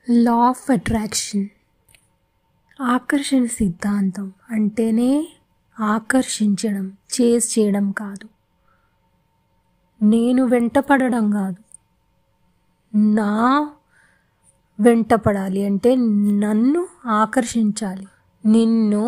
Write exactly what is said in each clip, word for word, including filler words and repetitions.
Law of attraction. ఆకర్షణ సిద్ధాంతం అంటేనే ఆకర్షించడం, చేజ్ చేయడం కాదు, నేను వెంటపడడం కాదు. నా వెంటపడాలి అంటే నన్ను ఆకర్షించాలి, నిన్ను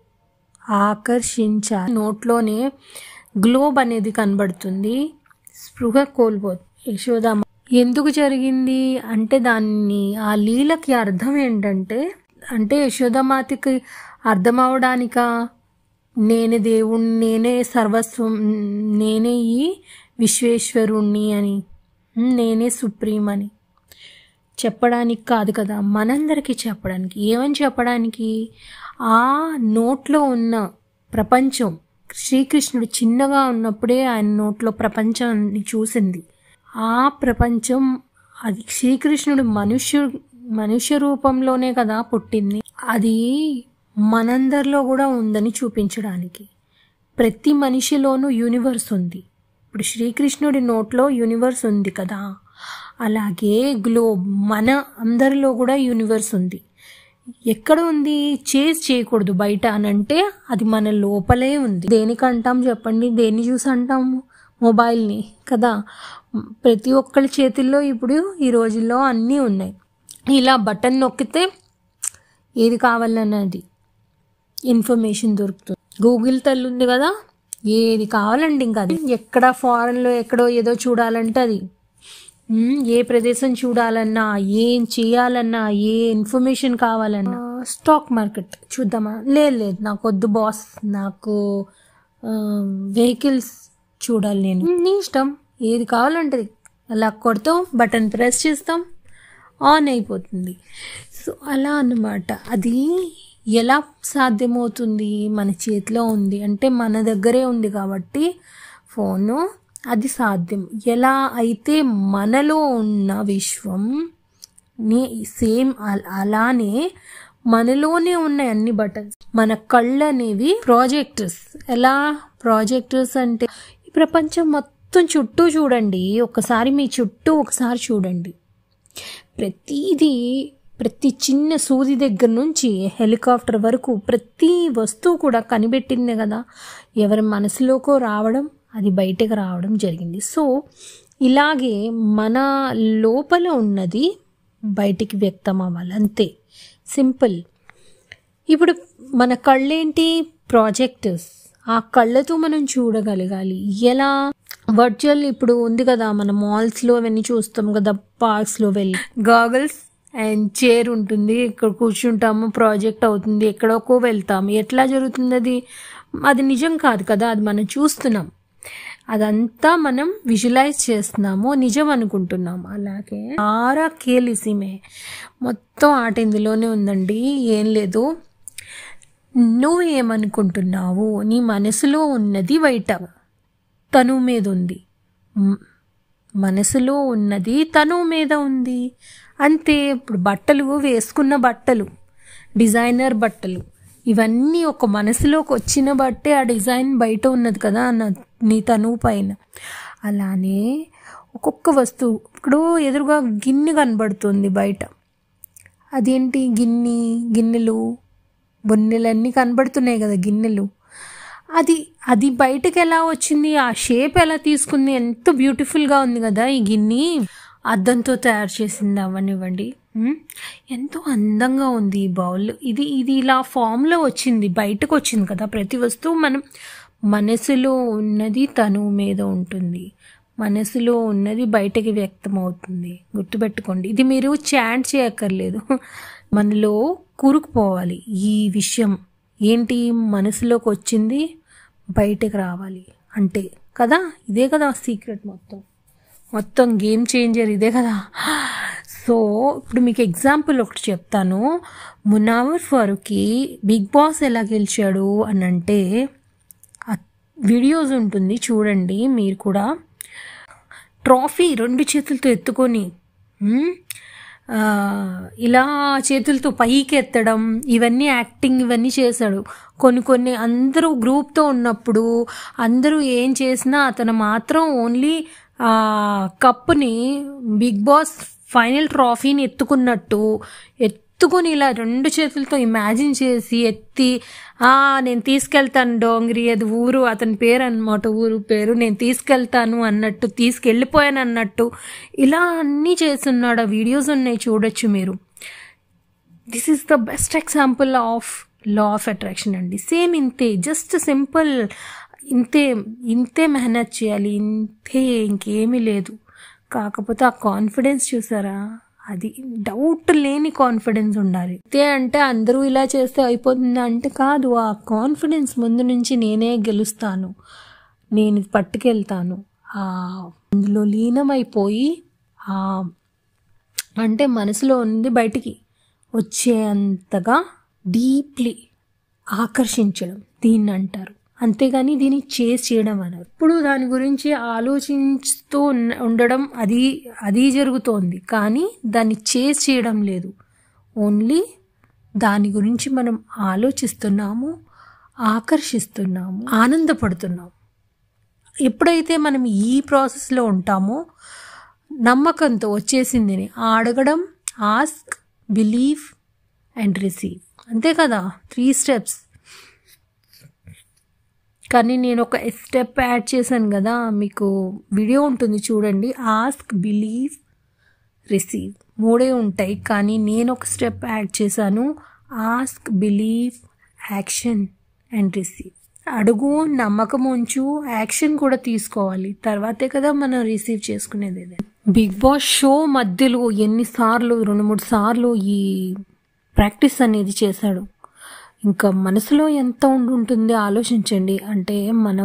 ఆకర్షించాలి. నోట్లోనే గ్లోబ్ అనేది కనబడుతుంది, స్పృహ కోల్పోదు యశోదమ్మ. ఎందుకు జరిగింది అంటే దాన్ని ఆ లీలకి అర్థం ఏంటంటే అంటే యశోదమాతకి అర్థం అవడానికా నేనే దేవుణ్ణి, నేనే సర్వస్వం, నేనే ఈ విశ్వేశ్వరుణ్ణి అని, నేనే సుప్రీం అని చెప్పడానికి కాదు కదా, మనందరికీ చెప్పడానికి. ఏమని చెప్పడానికి? ఆ నోట్లో ఉన్న ప్రపంచం, శ్రీకృష్ణుడు చిన్నగా ఉన్నప్పుడే ఆయన నోట్లో ప్రపంచాన్ని చూసింది. ఆ ప్రపంచం అది శ్రీకృష్ణుడు మనుష్యు మనుష్య రూపంలోనే కదా పుట్టింది. అది మనందరిలో కూడా ఉందని చూపించడానికి. ప్రతి మనిషిలోనూ యూనివర్స్ ఉంది. ఇప్పుడు శ్రీకృష్ణుడి నోట్లో యూనివర్స్ ఉంది కదా, అలాగే గ్లోబ్ మన అందరిలో కూడా యూనివర్స్ ఉంది. ఎక్కడ ఉంది? చేజ్ చేయకూడదు బయట అనంటే అది మన లోపలే ఉంది. దేనికి అంటాం చెప్పండి? దేన్ని చూసి అంటాము? మొబైల్ని కదా. ప్రతి ఒక్కరి చేతుల్లో ఇప్పుడు ఈ రోజుల్లో అన్నీ ఉన్నాయి. ఇలా బటన్ నొక్కితే ఏది కావాలన్నది ఇన్ఫర్మేషన్ దొరుకుతుంది. గూగుల్ తల్లి ఉంది కదా, ఏది కావాలండి ఇంకా అది. ఎక్కడ ఫారెన్లో ఎక్కడో ఏదో చూడాలంటే అది, ఏ ప్రదేశం చూడాలన్నా, ఏం చేయాలన్నా, ఏ ఇన్ఫర్మేషన్ కావాలన్నా, స్టాక్ మార్కెట్ చూద్దామా, లేదు లేదు నాకు వద్దు బాస్, నాకు వెహికల్స్ చూడాలి, నేను నీ ఇష్టం, ఏది కావాలంటే అలా కొడతాం, బటన్ ప్రెస్ చేస్తాం, ఆన్ అయిపోతుంది. సో అలా అన్నమాట. అది ఎలా సాధ్యమవుతుంది? మన చేతిలో ఉంది అంటే మన దగ్గరే ఉంది కాబట్టి ఫోను, అది సాధ్యం. ఎలా అయితే మనలో ఉన్న విశ్వం ని సేమ్ అలానే మనలోనే ఉన్నాయి అన్ని బటన్స్. మన కళ్ళు అనేవి ప్రాజెక్టర్స్. ఎలా ప్రాజెక్టర్స్ అంటే ఈ ప్రపంచం మొత్తం చుట్టూ చూడండి, ఒకసారి మీ చుట్టూ ఒకసారి చూడండి. ప్రతిదీ, ప్రతి చిన్న సూది దగ్గర నుంచి హెలికాప్టర్ వరకు ప్రతి వస్తువు కూడా కనిపెట్టిందే కదా. ఎవరి మనసులోకో రావడం, అది బయటకు రావడం జరిగింది. సో ఇలాగే మన లోపల ఉన్నది బయటికి వ్యక్తం అవ్వాలి, అంతే, సింపుల్. ఇప్పుడు మన కళ్ళేంటి? ప్రాజెక్టర్స్. ఆ కళ్ళతో మనం చూడగలగాలి. ఎలా? వర్చువల్ ఇప్పుడు ఉంది కదా, మన మాల్స్లో అవన్నీ చూస్తాం కదా, పార్క్స్లో వెళ్ళి గాగల్స్ అండ్ చైర్ ఉంటుంది, ఇక్కడ కూర్చుంటాము, ప్రాజెక్ట్ అవుతుంది, ఎక్కడోకో వెళ్తాము. ఎట్లా జరుగుతుంది అది? అది నిజం కాదు కదా, అది మనం చూస్తున్నాం, అదంతా మనం విజువలైజ్ చేస్తున్నాము, నిజం అనుకుంటున్నాము. అలాగే ఆరా కేలిసిమే మొత్తం ఆట ఇందులోనే ఉందండి. ఏం లేదు, నువ్వు ఏమనుకుంటున్నావు, నీ మనసులో ఉన్నది బయట తను మీద ఉంది, మనసులో ఉన్నది తను మీద ఉంది, అంతే. ఇప్పుడు బట్టలు, వేసుకున్న బట్టలు, డిజైనర్ బట్టలు, ఇవన్నీ ఒక మనసులోకి వచ్చిన బట్టే ఆ డిజైన్ బయట ఉన్నది కదా నీ తనువు పైన. అలానే ఒక్కొక్క వస్తువు, ఇప్పుడు ఎదురుగా గిన్నె కనబడుతుంది బయట, అదేంటి? గిన్నె, గిన్నెలు, బొన్నెలన్నీ కనబడుతున్నాయి కదా గిన్నెలు. అది అది బయటకు ఎలా వచ్చింది? ఆ షేప్ ఎలా తీసుకుంది? ఎంత బ్యూటిఫుల్గా ఉంది కదా ఈ గిన్నె. అద్దంతో తయారు చేసింది అవ్వనివ్వండి, ఎంతో అందంగా ఉంది ఈ బౌల్. ఇది ఇది ఇలా ఫామ్లో వచ్చింది, బయటకు వచ్చింది కదా. ప్రతి వస్తువు మనం మనసులో ఉన్నది తను మీద ఉంటుంది, మనసులో ఉన్నది బయటకి వ్యక్తం అవుతుంది. గుర్తుపెట్టుకోండి, ఇది మీరు చాట్ చేయక్కర్లేదు, మనలో కూరుకుపోవాలి ఈ విషయం. ఏంటి? మనసులోకి వచ్చింది బయటకు రావాలి అంటే కదా. ఇదే కదా సీక్రెట్, మొత్తం మొత్తం గేమ్ చేంజర్ ఇదే కదా. సో ఇప్పుడు మీకు ఎగ్జాంపుల్ ఒకటి చెప్తాను. మునావర్ ఫారూఖీ బిగ్ బాస్ ఎలా గెలిచాడు అని అంటే వీడియోస్ ఉంటుంది చూడండి మీరు కూడా. ట్రాఫీ రెండు చేతులతో ఎత్తుకొని ఇలా చేతులతో పైకి ఎత్తడం, ఇవన్నీ యాక్టింగ్, ఇవన్నీ చేశాడు. కొన్ని కొన్ని అందరూ గ్రూప్తో ఉన్నప్పుడు అందరూ ఏం చేసినా అతను మాత్రం ఓన్లీ కప్పుని బిగ్ బాస్ ఫైనల్ ట్రాఫీని ఎత్తుకున్నట్టు ఎత్తుకొని ఇలా రెండు చేతులతో ఇమాజిన్ చేసి ఎత్తి ఆ నేను తీసుకెళ్తాను డోంగ్రీ, అది ఊరు, అతని పేరు అన్నమాట, ఊరు పేరు, నేను తీసుకెళ్తాను అన్నట్టు, తీసుకెళ్ళిపోయాను అన్నట్టు ఇలా అన్నీ చేస్తున్నాడు. ఆ వీడియోస్ ఉన్నాయి, చూడొచ్చు మీరు. This is the best example of law of attraction అండి. సేమ్ ఇంతే, జస్ట్ సింపుల్, ఇంతే ఇంతే మెహనత్ చేయాలి, ఇంతే, ఇంకేమీ లేదు. కాకపోతే ఆ కాన్ఫిడెన్స్ చూసారా, అది డౌట్ లేని కాన్ఫిడెన్స్ ఉండాలి. అంతే అంటే అందరూ ఇలా చేస్తే అయిపోతుందా అంటే కాదు. ఆ కాన్ఫిడెన్స్ ముందు నుంచి నేనే గెలుస్తాను, నేను పట్టుకెళ్తాను, అందులో లీనమైపోయి అంటే మనసులో ఉంది బయటికి వచ్చేంతగా డీప్లీ ఆకర్షించడం దీన్ని అంటారు. అంతేగాని దీన్ని చేసి చేయడం అన్నారు. ఇప్పుడు దాని గురించి ఆలోచిస్తూ ఉండడం అది అది జరుగుతోంది, కానీ దాన్ని చేసి చేయడం లేదు. ఓన్లీ దాని గురించి మనం ఆలోచిస్తున్నాము, ఆకర్షిస్తున్నాము, ఆనందపడుతున్నాము. ఎప్పుడైతే మనం ఈ ప్రాసెస్లో ఉంటామో నమ్మకంతో వచ్చేసింది అడగడం, ఆస్క్, బిలీవ్ అండ్ రిసీవ్, అంతే కదా, త్రీ స్టెప్స్. కానీ నేను ఒక స్టెప్ యాడ్ చేశాను కదా, మీకు వీడియో ఉంటుంది చూడండి. ఆస్క్, బిలీవ్, రిసీవ్ మూడే ఉంటాయి, కానీ నేను ఒక స్టెప్ యాడ్ చేశాను. Ask, believe, action and receive. అడుగు, నమ్మకం ఉంచు, యాక్షన్ కూడా తీసుకోవాలి, తర్వాతే కదా మనం రిసీవ్ చేసుకునేది. బిగ్ బాస్ షో మధ్యలో ఎన్నిసార్లు, రెండు మూడు సార్లు ఈ ప్రాక్టీస్ అనేది చేశాడు. ఇంకా మనసులో ఎంత ఉండుంటుంది ఆలోచించండి. అంటే మనం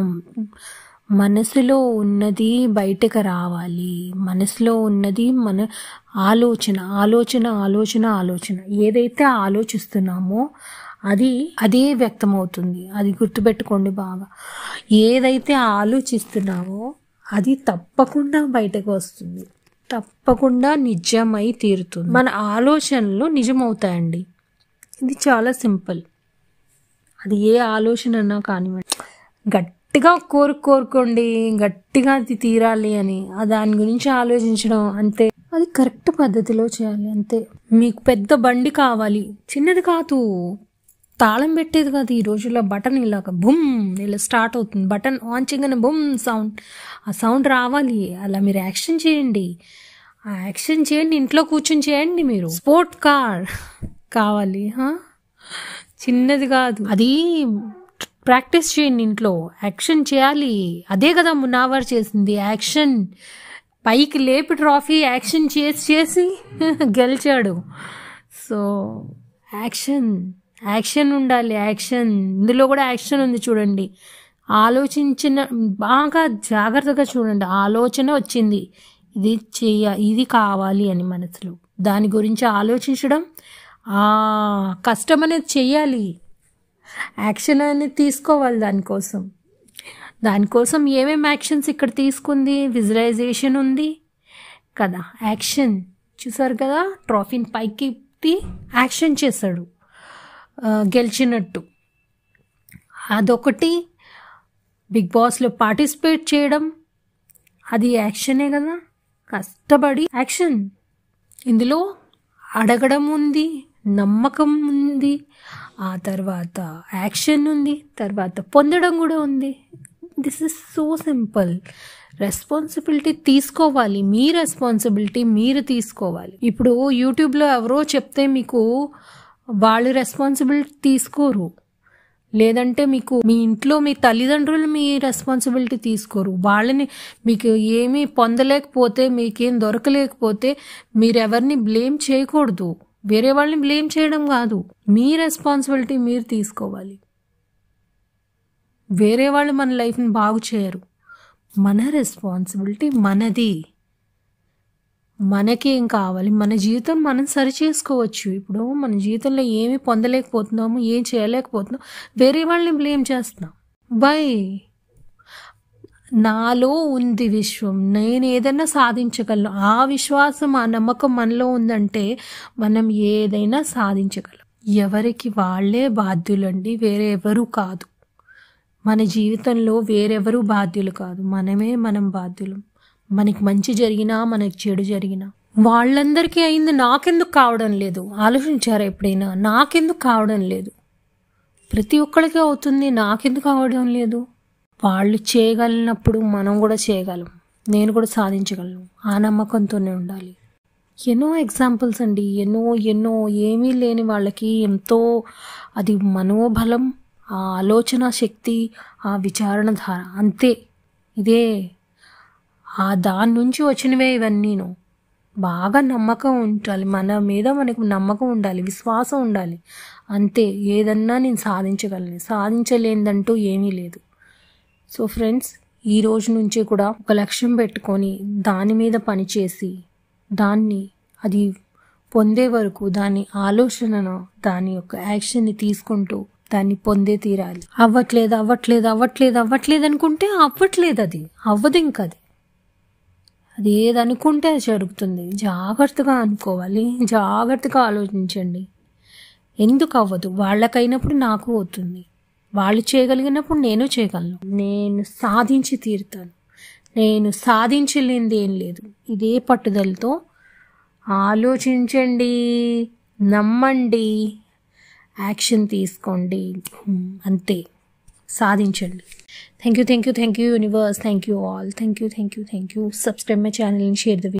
మనసులో ఉన్నది బయటకు రావాలి, మనసులో ఉన్నది మన ఆలోచన ఆలోచన ఆలోచన ఆలోచన ఏదైతే ఆలోచిస్తున్నామో అది అదే వ్యక్తమవుతుంది. అది గుర్తుపెట్టుకోండి బాగా. ఏదైతే ఆలోచిస్తున్నామో అది తప్పకుండా బయటకు వస్తుంది, తప్పకుండా నిజమై తీరుతుంది. మన ఆలోచనలు నిజమవుతాయండి. ఇది చాలా సింపుల్. అది ఏ ఆలోచన అన్నా కానివ్వండి, గట్టిగా కోరు కోరుకోండి గట్టిగా అది తీరాలి అని, దాని గురించి ఆలోచించడం అంతే. అది కరెక్ట్ పద్ధతిలో చేయాలి అంతే. మీకు పెద్ద బండి కావాలి, చిన్నది కాదు, తాళం పెట్టేది కాదు. ఈ రోజుల్లో బటన్ ఇలాగ బుమ్ ఇలా స్టార్ట్ అవుతుంది, బటన్ ఆన్ చేయగానే బుమ్ సౌండ్, ఆ సౌండ్ రావాలి. అలా మీరు యాక్షన్ చేయండి, ఆ యాక్షన్ చేయండి, ఇంట్లో కూర్చొని చేయండి. మీరు స్పోర్ట్ కార్ కావాలి, చిన్నది కాదు, అది ప్రాక్టీస్ చేయండి ఇంట్లో, యాక్షన్ చేయాలి. అదే కదా మునావర్ చేసింది, యాక్షన్. పైకి లేపి ట్రాఫీ యాక్షన్ చేసి చేసి గెలిచాడు. సో యాక్షన్ యాక్షన్ ఉండాలి, యాక్షన్. ఇందులో కూడా యాక్షన్ ఉంది చూడండి. ఆలోచించిన బాగా జాగ్రత్తగా చూడండి. ఆలోచన వచ్చింది, ఇది చెయ్య ఇది కావాలి అని మనసులో, దాని గురించి ఆలోచించడం, ఆ కష్టం అనేది చెయ్యాలి, యాక్షన్ అనేది తీసుకోవాలి. దానికోసం దానికోసం ఏమేమి యాక్షన్స్ ఇక్కడ తీసుకుంది, విజువలైజేషన్ ఉంది కదా, యాక్షన్ చూసారు కదా, ట్రాఫీని పైకి యాక్షన్ చేశాడు గెలిచినట్టు. అదొకటి. బిగ్ బాస్లో పార్టిసిపేట్ చేయడం అది యాక్షనే కదా, కష్టపడి యాక్షన్. ఇందులో అడగడం ఉంది, నమ్మకం ఉంది, ఆ తర్వాత యాక్షన్ ఉంది, తర్వాత పొందడం కూడా ఉంది. This is so simple. Responsibility తీసుకోవాలి, మీ రెస్పాన్సిబిలిటీ మీరు తీసుకోవాలి. ఇప్పుడు యూట్యూబ్లో ఎవరో చెప్తే మీకు వాళ్ళు రెస్పాన్సిబిలిటీ తీసుకోరు, లేదంటే మీకు మీ ఇంట్లో మీ తల్లిదండ్రులు మీ రెస్పాన్సిబిలిటీ తీసుకోరు. వాళ్ళని మీకు ఏమీ పొందలేకపోతే, మీకేం దొరకలేకపోతే మీరెవరిని బ్లేమ్ చేయకూడదు, వేరే వాళ్ళని బ్లేమ్ చేయడం కాదు. మీ రెస్పాన్సిబిలిటీ మీరు తీసుకోవాలి. వేరే వాళ్ళు మన లైఫ్ని బాగు చేయరు, మన రెస్పాన్సిబిలిటీ మనది. మనకేం కావాలి, మన జీవితం మనం సరి చేసుకోవచ్చు. ఇప్పుడు మన జీవితంలో ఏమి పొందలేకపోతున్నాము, ఏం చేయలేకపోతున్నాం, వేరే వాళ్ళని బ్లేమ్ చేస్తున్నాం. బై నాలో ఉంది విశ్వం, నేను ఏదైనా సాధించగలను. ఆ విశ్వాసం, ఆ నమ్మకం మనలో ఉందంటే మనం ఏదైనా సాధించగలం. ఎవరికి వాళ్ళే బాధ్యులండి, వేరే ఎవరు కాదు. మన జీవితంలో వేరెవరు బాధ్యులు కాదు, మనమే మనం బాధ్యులం. మనకి మంచి జరిగినా మనకి చెడు జరిగినా వాళ్ళందరికీ అయింది నాకెందుకు కావడం లేదు? ఆలోచించారా ఎప్పుడైనా? నాకెందుకు కావడం లేదు? ప్రతి ఒక్కరికి అవుతుంది, నాకెందుకు కావడం లేదు? వాళ్ళు చేయగలిగినప్పుడు మనం కూడా చేయగలం, నేను కూడా సాధించగలను. ఆ నమ్మకంతోనే ఉండాలి. ఎన్నో ఎగ్జాంపుల్స్ అండి, ఎన్నో ఎన్నో ఏమీ లేని వాళ్ళకి ఎంతో అది మనోబలం, ఆ ఆలోచన శక్తి, ఆ విచారణ ధార, అంతే. ఇదే ఆ దాని నుంచి వచ్చినవే ఇవన్నీను. బాగా నమ్మకం ఉండాలి, మన మీద మనకు నమ్మకం ఉండాలి, విశ్వాసం ఉండాలి. అంతే, ఏదన్నా నేను సాధించగలను, సాధించలేదంటూ ఏమీ లేదు. సో ఫ్రెండ్స్, ఈ రోజు నుంచి కూడా ఒక లక్ష్యం పెట్టుకొని దాని మీద పనిచేసి దాన్ని అది పొందే వరకు దాని ఆలోచనను, దాని యొక్క యాక్షన్ని తీసుకుంటూ దాన్ని పొందే తీరాలి. అవ్వట్లేదు అవ్వట్లేదు అవ్వట్లేదు అవ్వట్లేదు అనుకుంటే అవ్వట్లేదు, అది అవ్వదు. ఇంక అది అది ఏదనుకుంటే అది జరుగుతుంది. జాగ్రత్తగా అనుకోవాలి, జాగ్రత్తగా ఆలోచించండి. ఎందుకు అవ్వదు? వాళ్ళకైనప్పుడు నాకు అవుతుంది, వాళ్ళు చేయగలిగినప్పుడు నేను చేయగలను. నేను సాధించి తీరుతాను, నేను సాధించలేనిది ఏం లేదు. ఇదే పట్టుదలతో ఆలోచించండి, నమ్మండి, యాక్షన్ తీసుకోండి, అంతే, సాధించండి. Thank you thank you thank you universe, thank you all, thank you thank you thank you. Subscribe my channel and share the video.